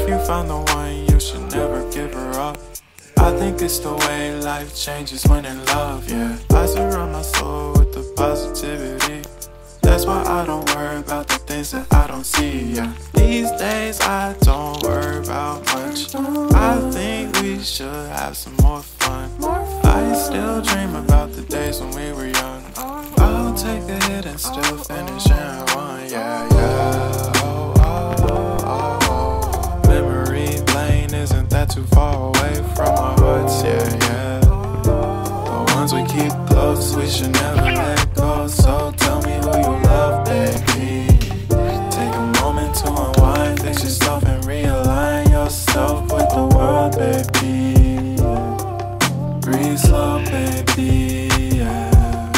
you found the one, you should never give her up. I think it's the way life changes when in love, yeah. I surround my soul with the positivity. That's why I don't worry about the things that I don't see, yeah. These days I don't worry about much. I think we should have some more fun. I still dream about the days when we were young. I'll take a hit and still finish in one, yeah, yeah. Oh, oh, oh, oh. Memory lane isn't that too far away from our hearts, yeah, yeah. The ones we keep close, we should never let go. So tell me who you love, baby. Take a moment to unwind, fix yourself and realign yourself with the world, baby. Breathe slow, baby, yeah.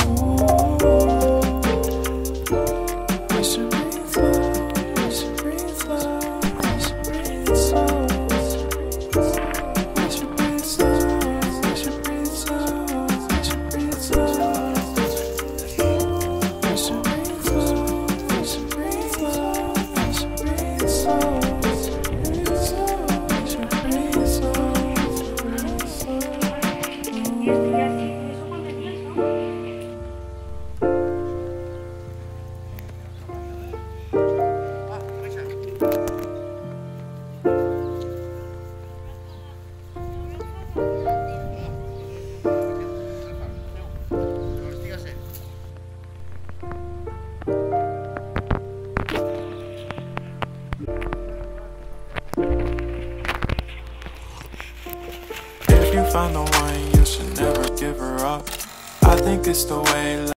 We should breathe slow, we should breathe slow, we should breathe slow. We should breathe slow, we should breathe slow, we should breathe slow. We should breathe slow, we should breathe slow, we should breathe slow. If you found the one, you should never give her up. I think it's the way